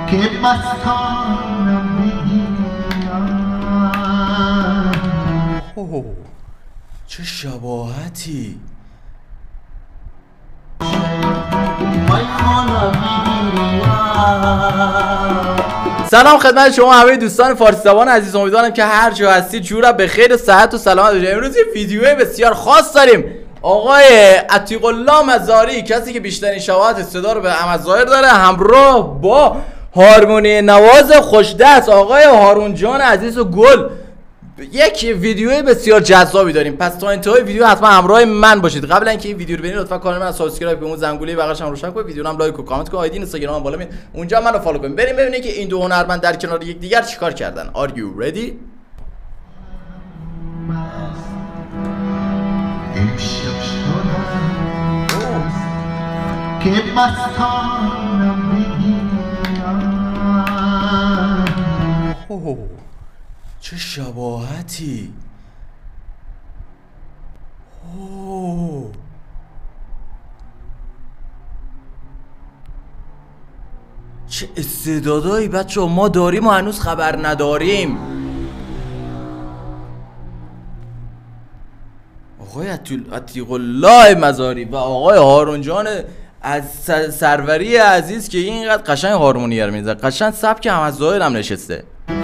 که مستانم بگیرم. اوه چه شباهتی. سلام خدمت شما همه دوستان فارسی زبان عزیز، امیدوارم که هر جا هستید جورا به خیر و صحت و سلامت باشید. امروز یه ویدیو بسیار خاص داریم. آقای عتیق الله مزاری، کسی که بیشترین شباهت صدا رو به احمد ظاهر داره، همراه با هارمونی نواز خوشدست آقای هارون جان عزیز و گل، یک ویدیو بسیار جذابی داریم. پس تا انتهای ویدیو حتما همراه من باشید. قبل اینکه این ویدیو رو ببینید لطفا کانال من سابسکرایب کنید، اون زنگوله بغلش هم روشن کنید، ویدیو رو هم لایک و کامنت کنید، آیدی اینستاگرام بالا میاد اونجا منو فالو کنید. بریم ببینید که این دو هنرمند در کنار یکدیگر چیکار کردن. Are you ready؟ امشب شدم که مستانم بگیرم. اوه چه شباهتی. اوه چه استعدادایی بچه ما داریم و هنوز خبر نداریم. آقای عتیق الله مزاری و آقای هارون جان از سروری عزیز که اینقدر قشنگ هارمونی رو میزنه، قشنگ سبک احمد ظاهر هم نشسته.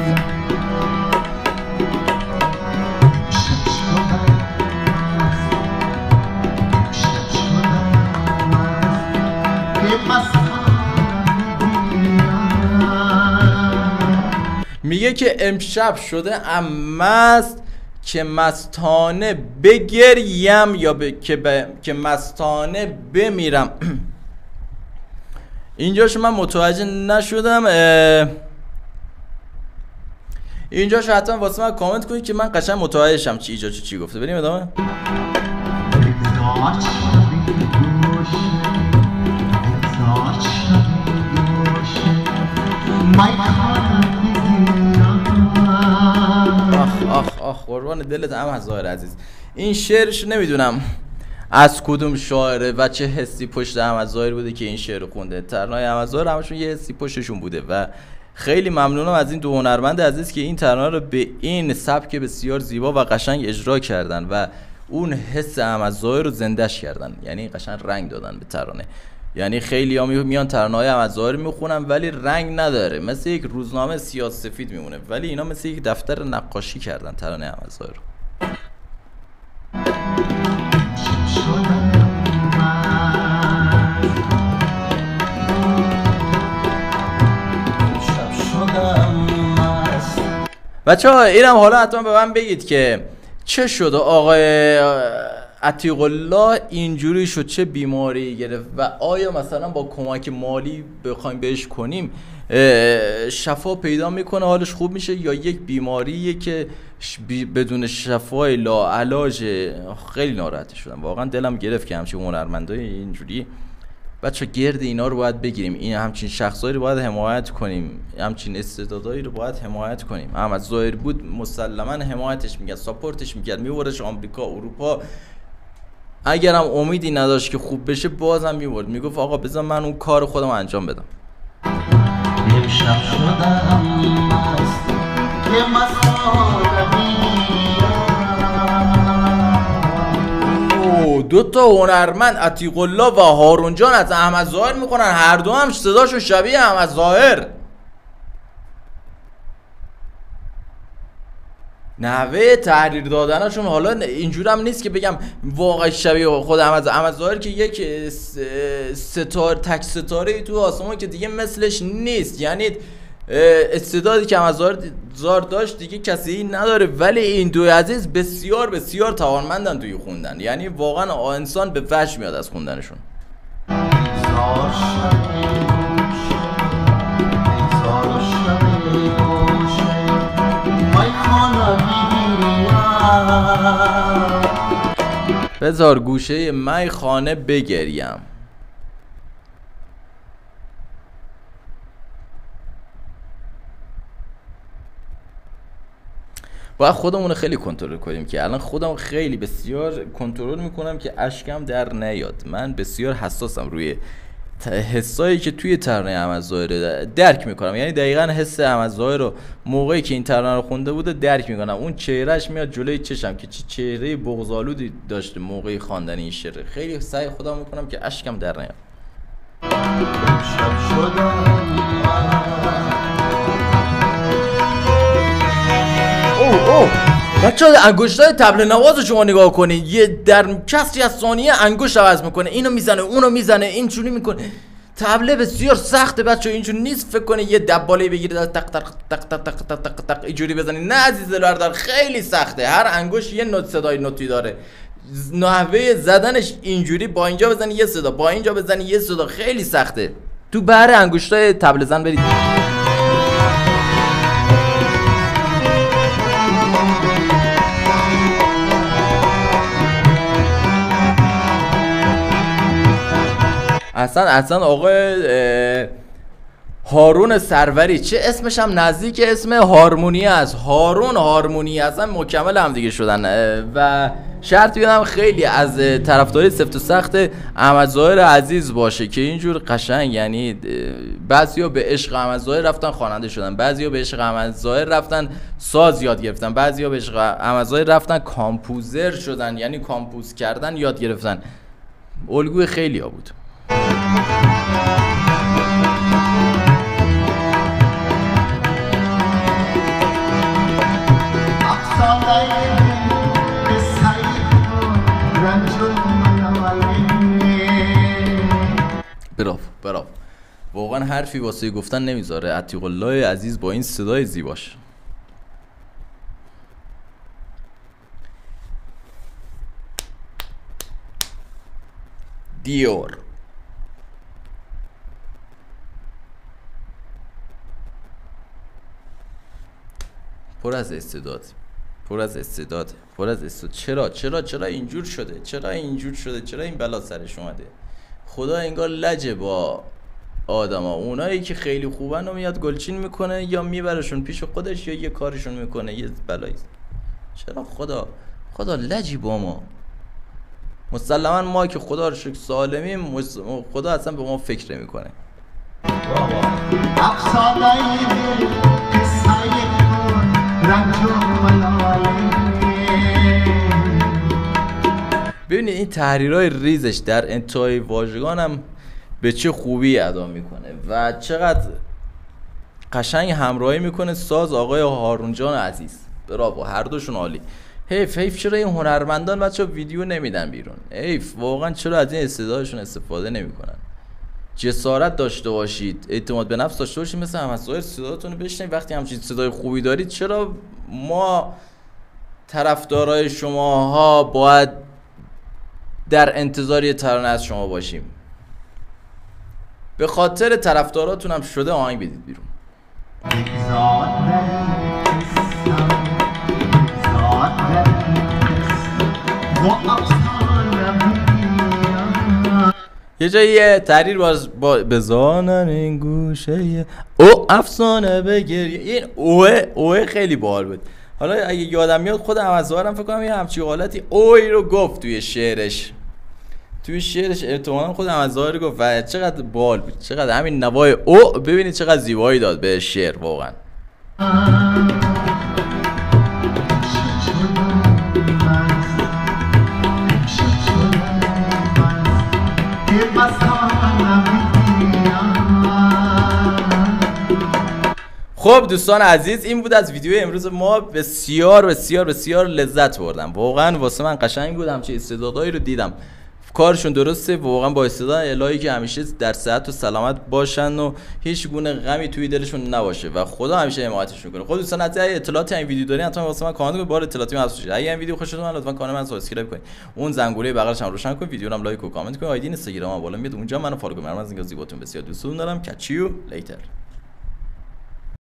میگه که امشب شده مست که مستانه بگریم یا که مستانه بمیرم. اینجاشو من متوجه نشدم. اینجاشو حتما واسه من کامنت کنید که من قشنگ متوجه شم چی گفته. بریم ادامه. آخ قربان دلت احمد ظاهر عزیز. این شعرش نمیدونم از کدوم شاعره و چه حسی پشت احمد ظاهر بوده که این شعر خونده. ترانه‌های احمد ظاهر همشون یه حسی پشتشون بوده و خیلی ممنونم از این دو هنرمند عزیز که این ترانه رو به این سبک بسیار زیبا و قشنگ اجرا کردن و اون حس احمد ظاهر رو زنده‌اش کردن، یعنی قشنگ رنگ دادن به ترانه. یعنی خیلی ها میان ترانه‌های احمد ظاهر میخونن ولی رنگ نداره، مثل یک روزنامه سیاه سفید میمونه، ولی اینا مثل یک دفتر نقاشی کردن ترانه احمد ظاهر. بچه‌ها اینم حالا حتما به من بگید که چه شده آقای عتیق الله اینجوری شد، چه بیماری گرفت و آیا مثلا با کمک مالی بخوایم بهش کنیم شفا پیدا میکنه، حالش خوب میشه، یا یک بیماریه که بدون شفای لاعلاج؟ خیلی ناراحت شدم واقعا، دلم گرفت که همچین هنرمندای اینجوری بچه گرد اینا رو باید بگیریم. این همچین شخصایی رو باید حمایت کنیم، همچین استعدادایی رو باید حمایت کنیم. احمد ظاهر بود مسلما حمایتش میکرد، ساپورتش میکرد، میبردش آمریکا، اروپا. اگرم امیدی نداشت که خوب بشه بازم میبرد، میگفت آقا بذار من اون کار خودم انجام بدم. امشب شدم مست که مستانم. دو تا هنرمند عتیق الله و هارون جان از احمد ظاهر میکنن، هر دو هم صداشو شبیه احمد ظاهر. نحوه تحریر دادنشون حالا اینجور هم نیست که بگم واقعا شبیه خود احمد ظاهر که یک تک ستاره تو آسمان که دیگه مثلش نیست، یعنی استعدادی که احمد ظاهر داشت دیگه کسی نداره، ولی این دو عزیز بسیار بسیار توانمندن توی خوندن، یعنی واقعا انسان به وحش میاد از خوندنشون. بذار گوشه می خانه بگریم. باید خودمون رو خیلی کنترل کنیم که الان خودم خیلی بسیار کنترل میکنم که اشکم در نیاد. من بسیار حساسم روی حسایی که توی ترانه احمد ظاهر درک میکنم، یعنی دقیقا حس احمد ظاهر رو موقعی که این ترانه رو خونده بوده درک میکنم. اون چهرهش میاد جلوی چشم که چه چهره بغض‌آلودی داشته موقعی خواندن این شعر. خیلی سعی خودم میکنم که اشکم در نیاد. امشب شدم اوه بچه ها انگشتای طبل نواز رو شما نگاه کنید، یه در کسری از ثانیه انگشت عوض میکنه، اینو میزنه اونو میزنه، اینجوری میکنه. طبله بسیار سخته بچه ها، اینجوری نیست فکر کنید یه دباله بگیرید تق تق تق تق تق تق تق تق اینجوری بزنید. نه عزیز دلبردار، خیلی سخته. هر انگشت یه نوت صدای نوتی داره، نحوه زدنش اینجوری، با اینجا بزنی یه صدا، با اینجا بزنی یه صدا، خیلی سخته. تو بحر انگشتای طبل زن برید. اصلا آقای هارون سروری، چه اسمش هم نزدیک اسم هارمونی است، هارون هارمونی، اصلا مکمل هم دیگه شدن. و شرط بیادم خیلی از طرفداری سفت و سخت احمد ظاهر عزیز باشه که اینجور قشنگ، یعنی بعضیا به عشق احمد ظاهر رفتن خواننده شدن، بعضیا به عشق احمد ظاهر رفتن ساز یاد گرفتن، بعضیا به عشق احمد ظاهر رفتن کامپوزر شدن، یعنی کامپوز کردن یاد گرفتن. الگوی خیلیا بود. براو واقعا حرفی واسه گفتن نمیذاره عتیق الله عزیز با این صدای زیباش. دیور پر از استعداد، پر از استعداد. چرا اینجور شده؟ چرا این بلا سرش اومده؟ خدا انگار لجه با آدما. اونایی که خیلی خوبن رو میاد گلچین میکنه یا میبرشون پیش خودش یا یه کارشون میکنه یه بلایی. چرا خدا لجی با ما؟ مسلما ما که خدا رو شکر سالمیم، خدا اصلا به ما فکر نمیکنه. ببینید این تحریرهای ریزش در انتهای واژگان هم به چه خوبی ادا میکنه و چقدر قشنگ همراهی میکنه ساز آقای هارون جان عزیز. براو، هر دوشون عالی. حیف چرا این هنرمندان بچه ویدیو نمیدن بیرون؟ حیف واقعا، چرا از این استعدادشون استفاده نمیکنن؟ جسارت داشته باشید، اعتماد به نفس داشته باشید، مثل احمد ظاهر صداتون رو بشنوید. وقتی همچین صدای خوبی دارید چرا ما طرفدارای شماها باید در انتظار یه ترانه از شما باشیم؟ به خاطر طرفداراتون هم شده آهنگ بدید بیرون. یه جایی تحریر بزانن این گوشه او افسانه بگریه، این اوه خیلی باحال بود. حالا اگه یادم میاد خود احمد ظاهرم فکر کنم یه همچین حالتی اوی رو گفت توی شعرش احتمالاً خود احمد ظاهر گفت و چقدر باحال بود. چقدر همین نوای او ببینید چقدر زیبایی داد به شعر واقعا. خب دوستان عزیز، این بود از ویدیو امروز ما. بسیار لذت بردم واقعا. واسه من قشنگ بود، همچین استعدادایی رو دیدم، کارشون درسته واقعا، با استعداد. الهی که همیشه در صحت و سلامت باشن و هیچ گونه غمی توی دلشون نباشه و خدا همیشه حمایتشون کنه. خب دوستان عزیز، اگه اطلاعاتی این ویدیو دارین حتما واسه من کامنت کنید، بار اطلاعاتی من حذف. اگه این ویدیو خوشتون اومد لطفا کانال من سابسکرایب کنید، اون زنگوله بغلش هم روشن کنید، ویدیو رو هم لایک و کامنت کنید. آیدی اینستاگرام بالا میاد اونجا منو فالو کنید. من از اینجا زیباتون بسیار دوستتون دارم. کچیو لیتر.